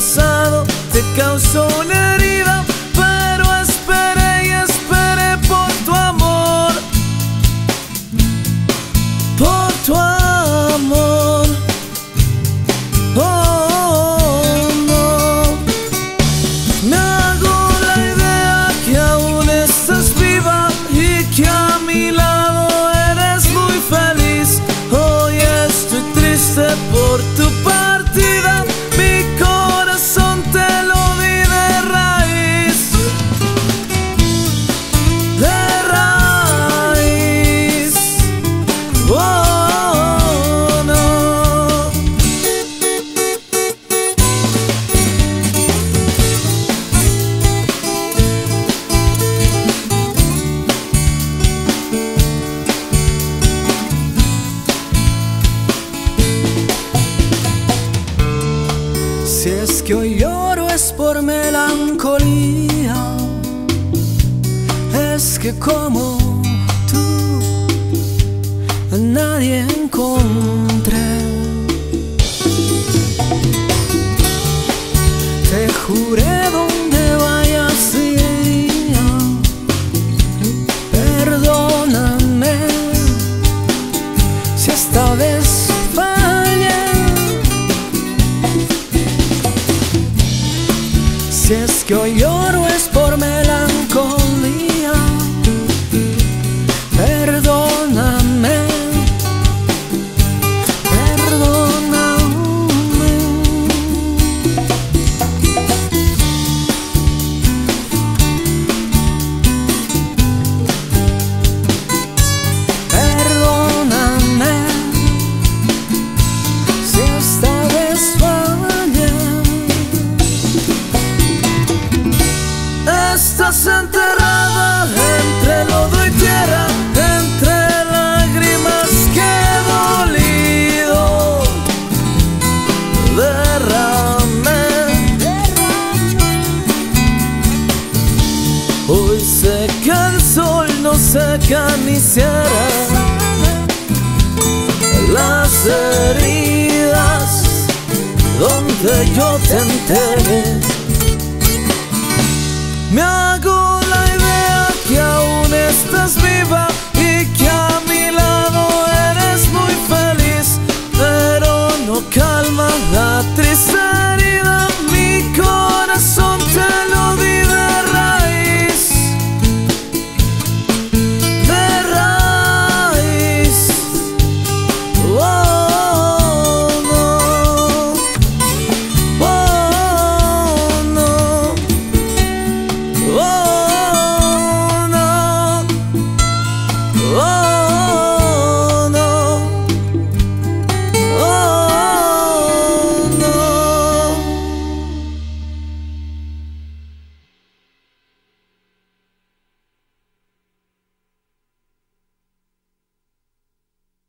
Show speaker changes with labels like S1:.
S1: pasado te causó una herida, pero esperé y esperé por tu amor, por tu amor. Oh, no. Me hago la idea que aún estás viva y que a mi lado eres muy feliz. Hoy estoy triste por tu partida, mi corazón te lo di de raíz, de raíz. Oh, no. Si es que hoy lloro es por melancolía, es que como tú a nadie encontré. Te juré donde vayas iría, perdóname si esta vez fallé. Si es que hoy lloro es por melancolía, perdóname, perdóname. Perdóname si esta vez fallé. Estás enterrada entre lodo y tierra, entre lágrimas que he dolido. Derramé. Hoy sé que el sol no seca ni cierra las heridas donde yo te enterré. Me hago la idea que aún estás viva y que a mi lado eres muy feliz, pero no calma la tristeza.